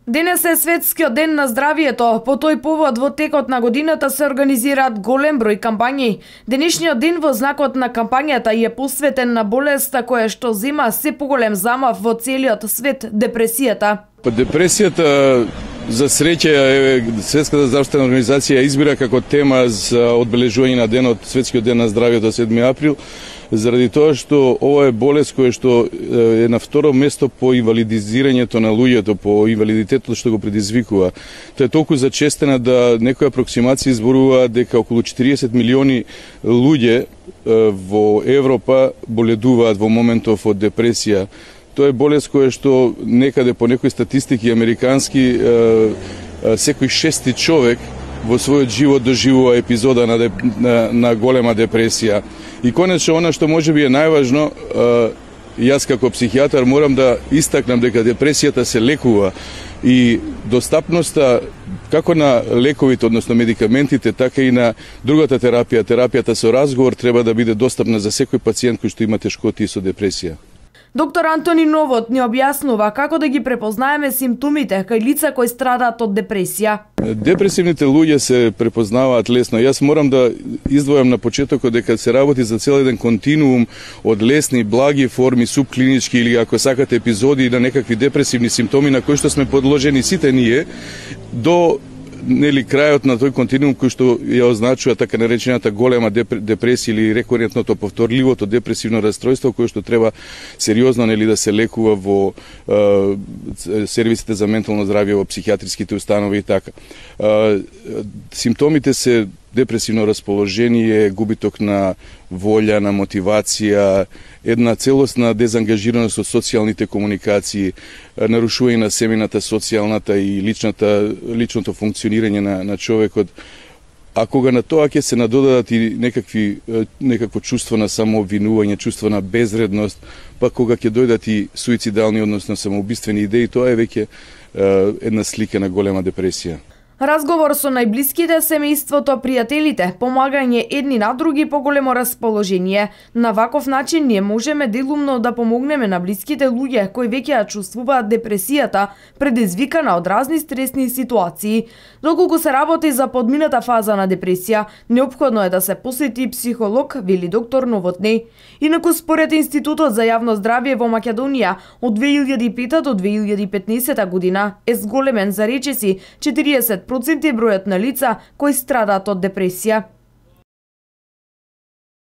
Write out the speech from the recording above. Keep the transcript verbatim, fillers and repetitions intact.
Денес е светскиот ден на здравието. По тој повод во текот на годината се организираат голем број кампањи. Денешниот ден во знакот на кампањата е посветен на болеста која што зема се поголем замав во целиот свет – депресијата. Па депресијата, за среќа, Светската здравствена организација избира како тема за одбележување на денот, светскиот ден на здравието, седми април, заради тоа што ова е болест која што е на второ место по инвалидизирањето на луѓето, по инвалидитетот што го предизвикува. Тоа е толку зачестена да некои апроксимации зборува дека околу четириесет милиони луѓе во Европа боледуваат во моментов од депресија. Тоа е болест која што некаде по некои статистики американски секој шести човек во својот живот доживува епизода на, деп, на, на голема депресија. И конечно, она што можеби е најважно, јас како психијатар морам да истакнам дека депресијата се лекува и достапноста како на лековите, односно медикаментите, така и на другата терапија, терапијата со разговор треба да биде достапна за секој пациент кој што има тешкоти со депресија. Доктор Антони Новот ни објаснува како да ги препознаеме симптомите кај лица кои страдаат од депресија. Депресивните луѓе се препознаваат лесно. Јас морам да издвојам на почетокот дека се работи за цел еден континуум од лесни, благи форми, субклинички или ако сакате епизоди на некакви депресивни симптоми на кои што сме подложени сите ние, до нели крајот на тој континуум кој што ја означува така наречената голема депресија или рекурентното повторливото депресивно расстройство кој што треба сериозно нели да се лекува во е, сервисите за ментално здравје во психијатриските установи и така. Е, симптомите се депресивно расположение, губиток на волја, на мотивација, една целосна дезангажираност од социјалните комуникации, нарушување на семејната, социјалната и личната, личното функционирање на, на човекот. А кога на тоа ќе се надодадат и некакви, некакво чувство на самообвинување, чувство на безредност, па кога ќе дојдат и суицидални, односно самоубиствени идеи, тоа е веќе една слика на голема депресија. Разговор со најблиските, семејството, пријателите, помагање едни на други по големо расположение. На ваков начин ние можеме делумно да помогнеме на блиските луѓе кои веќе ја чувствуваат депресијата, предизвикана од разни стресни ситуации. Доколку се работи за подмината фаза на депресија, неопходно е да се посети психолог, вели доктор Новотни. Инаку според Институтот за јавно здравје во Македонија, од две илјади и пета до две илјади и петнаесета година е зголемен за речиси четириесет проценти бројот на лица кои страдаат од депресија.